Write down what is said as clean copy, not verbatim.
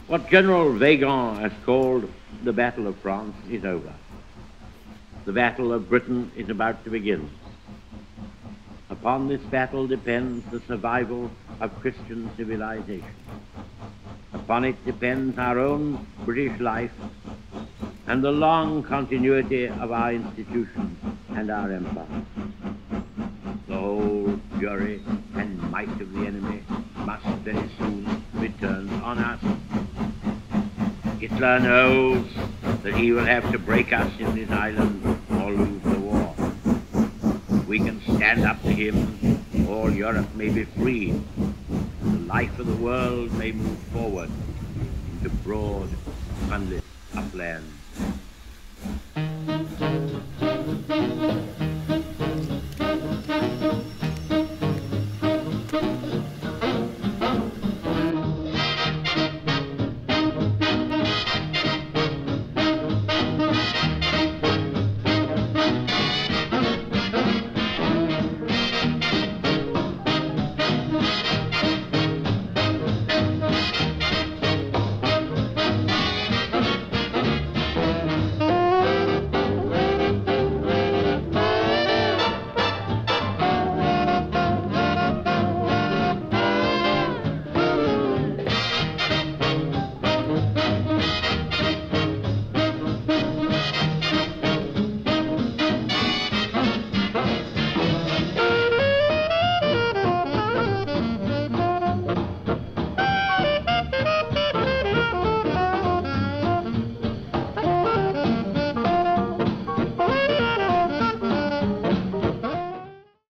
What General Weygand has called the Battle of France is over. The Battle of Britain is about to begin. Upon this battle depends the survival of Christian civilization. Upon it depends our own British life and the long continuity of our institutions and our empire. The whole fury and might of the enemy must very soon be turned on us. Hitler knows that he will have to break us in this island or lose the war. We can stand up to him, all Europe may be freed, and the life of the world may move forward into broad, sunlit uplands.